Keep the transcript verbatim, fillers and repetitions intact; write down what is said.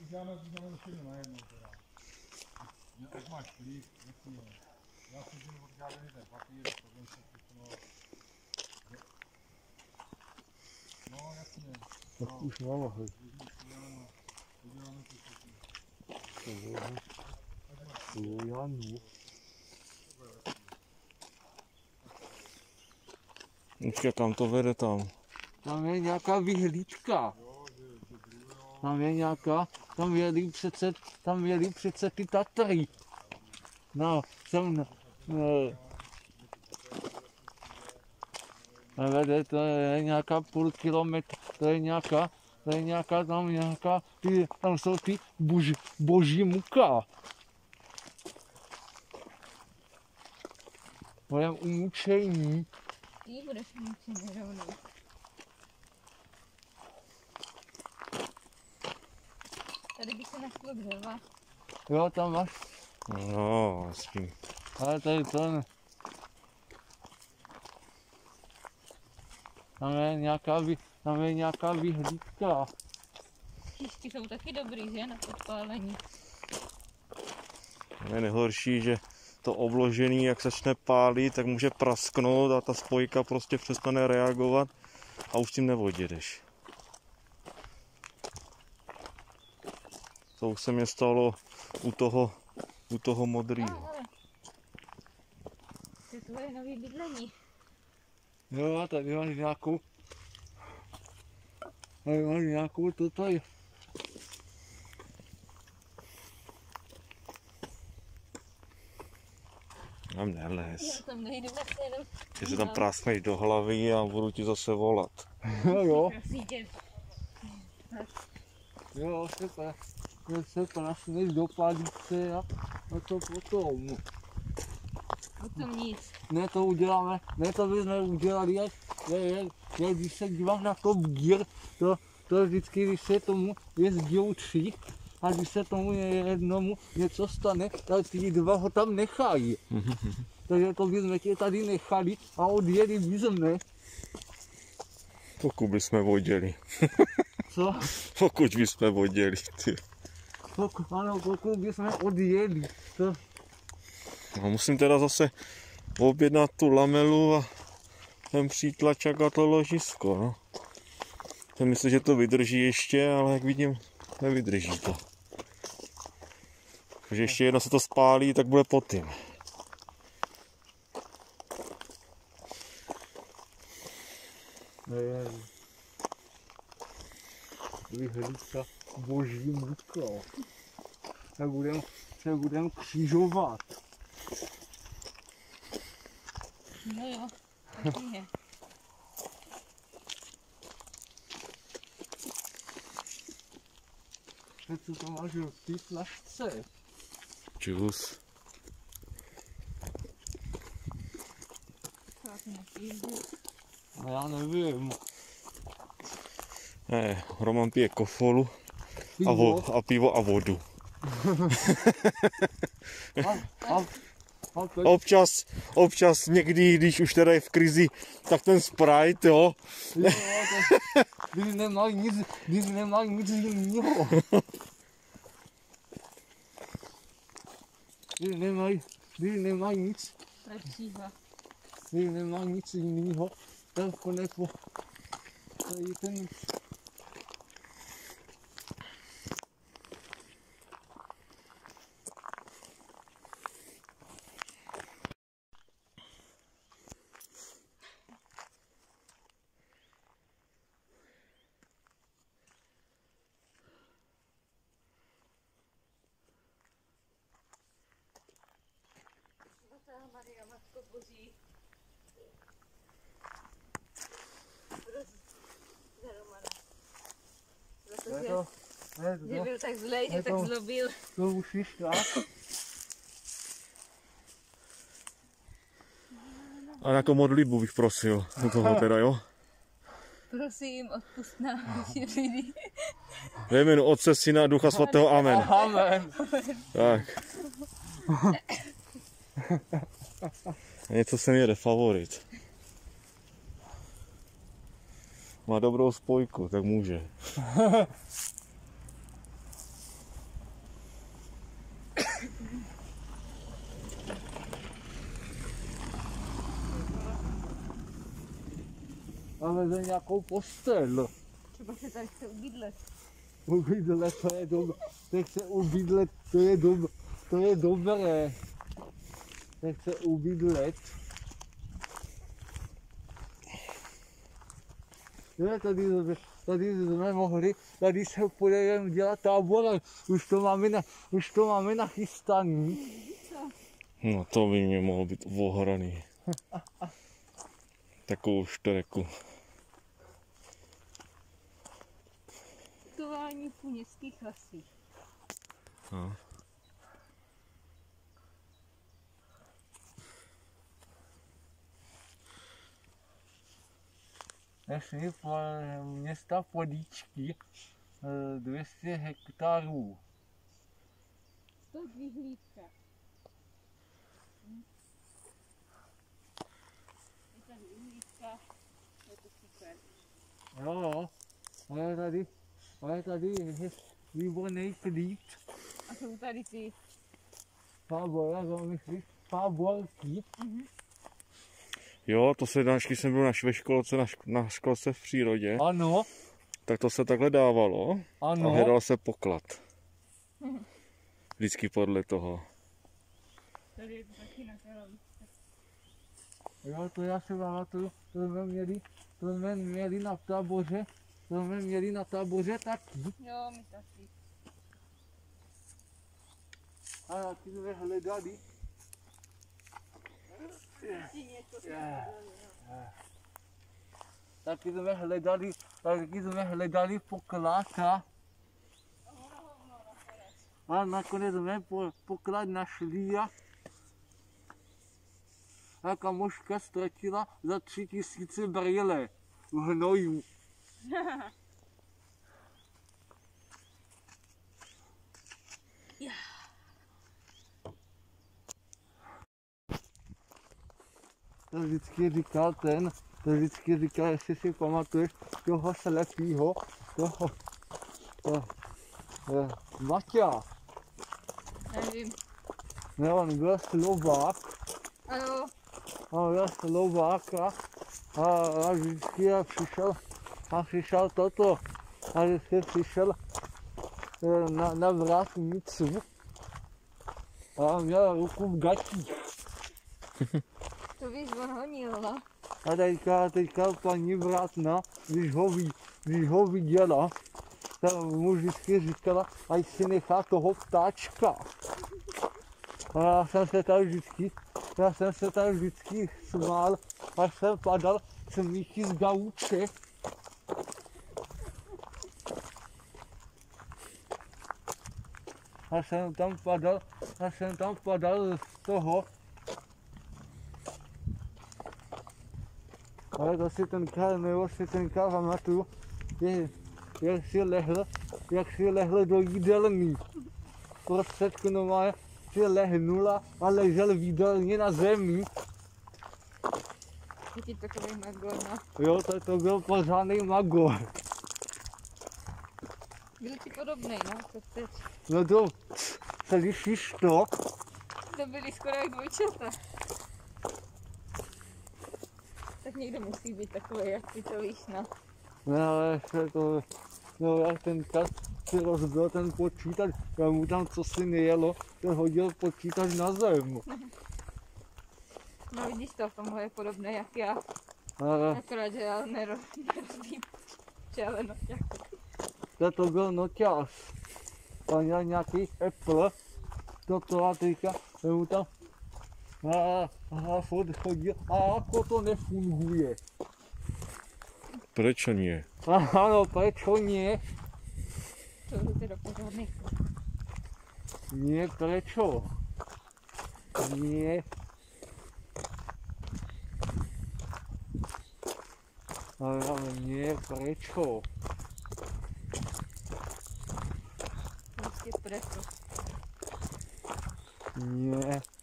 uděláme, uděláme všechno najednou teda. Jak máš klid, jasně. Já si jim odžádaný ten papír, potom se všechno... No jasně. Tak no. už mám ahoj. Uděláme to všechno. Jo, já nu. Počkej, kam to vede tam? Tam je nějaká vyhlídka. Tam je nějaká, tam jeli přece, tam jeli přece ty Tatry. No, jsem, no. Nevede, to je nějaká půl kilometr, to je nějaká, to je nějaká, tam nějaká, ty, tam jsou ty bož, boží muka. Budem umučení. Ty budeš umučený rovnou. Tady by se našlo dřeva. Jo, tam máš. No, aspoň. Ale tady to ne. Tam je nějaká, vy, tam je nějaká vyhlídka. Příští jsou taky dobrý, že? Na podpálení. Je nejhorší, že to obložený, jak začne pálit, tak může prasknout a ta spojka prostě přestane reagovat a už s tím neodjedeš. To už se mi stalo u toho, u toho modrýho. To je tvoje nový bydlení. Jo, tady máš nějakou, tady máš nějakou toto je. Tam nelez. Já tam nejdu, tak se jenom... Ty se tam práskneš do hlavy a budu ti zase volat. Jo, jo. Prosím tě. Jo, se pa, se praskneš do palice a, a to potom. Potom nic. Ne, to uděláme, ne, to bychom udělali, jak, jak, jak když se dívám na Top Gear, to, to vždycky, když se tomu jezdí tři, a když se tomu jednomu něco stane, tak ty dva ho tam nechají. Takže to bychom tě tady nechali a odjeli bychom. Pokud bychom vodili. Co? Pokud bychom vodili, ty. Pokud, ano, pokud bychom odjeli. To... No, musím teda zase objednat tu lamelu a ten přítlačák a to ložisko, no. Jsem myslel, že to vydrží ještě, ale jak vidím, nevydrží to. Takže ještě jedno se to spálí, tak bude pod tím. Je, vyhlídka boží muka. Se budem, se budem křižovat. No jo, taky je. Co to máš v té flašce? Čus. Co ty nepiješ? No já nevím. Ne, Roman pije kofolu a, vo, a pivo a vodu. A, a, a teď... Občas, občas někdy, když už teda je v krizi, tak ten Sprite, jo. Jo, to, když nemají nic, když nemají nic jiného. Když nemají, když nemají nic, Lepšího. když nemají nic jiného, tak konec po... Tady ten... Maria, Matko Boží. Za Romana. Za to, že, že byl tak zlej, že tak zlobil. To už je tak. A jako modlitbu bych prosil do toho teda, jo. Prosím, odpust nám naši viny. Ve jménu Otce, Syna a Ducha Svatého, amen. Amen. Tak. Něco se mi jede, favorit. Má dobrou spojku, tak může. a veze nějakou postel. Třeba se tady chce ubydlet. Ubydlet, to je dobré. Teď chce ubydlet, to je dobré. To je dobré. Teď chce ubydlet. Jo, tady, tady jsme mohli, tady se pojedeme dělat tábor, už to máme, na, už to máme nachystaný. No to by mě mohlo být ohraný. Takovou štreku. Ubytování v městských lesích. No. Našli po města Podíčky dvě stě hektarů. To je vyhlídka. Hm. Je tady vyhlídka, je to super. Jo, jo, ale tady, ale tady je výborný klid. A jsou tady ty. Fábor, jak ho myslíš? Fáborky. Mhm. Jo, to se dáš, když jsem byl na ve školce, na, šk- na školce v přírodě, Ano, tak to se takhle dávalo a ano. hledal se poklad. Vždycky podle toho. Tady je to taky na Karlovice. Jo, to já si pamatuju, to jsme měli, to jsme měli na táboře, to jsme měli na táboře taky. Jo, my taky. A taky jsme hledali. Ti něco se Yeah. yeah. Taky jsme hledali, taky jsme hledali poklad a, a nakonec jsme po, poklad našli a, a kamoška ztratila za tři tisíce brýle v hnoju. To vždycky říkal ten, to vždycky říkal, jestli si pamatuješ, toho slepýho, toho, to, to, Maťa, Nevím. ne, on byl Slovák, Ano, on byl Slovák a, a, a vždycky a přišel, a přišel toto, a vždycky přišel eh, na, na vrátnici a měl ruku v gatích. to víš, on honil, no. A teďka, teďka paní vrátna, když ho, ví, když ho viděla, tak mu vždycky říkala, ať si nechá toho ptáčka. A já jsem se tam vždycky, já jsem se tam vždycky smál, až jsem padal smíchy z gauče. A jsem tam padal, a jsem tam padal z toho. Ale to si tenkrát, nebo si tenkrát pamatuju, je, jak si lehl, jak si lehl do jídelny. Prostřed normálně si lehnula a ležel v jídelně na zemi. Je ti takový magor, no. Jo, to, to byl pořádný magor. Byl ti podobnej, no, to teď. No to, slyšíš to? To byli skoro jak dvojčata. Tak někdo musí být takový, jak ty to víš, no. No ale se to, no jak ten kat si rozbil ten počítač, já mu tam co si nejelo, ten hodil počítač na zem. No vidíš to, v tomhle je podobné jak já. Ale Akorát, že já neroz, nerozvím čele, no, jako. to, to byl noťář. A měl nějaký Apple, toto a teďka mu tam a, a furt chodil a jako to nefunguje. Proč nie? Ano, prečo nie? To je teda pořádný. Nie, prečo? Nie. Ale, ale nie, prečo? Prostě preto. Nie.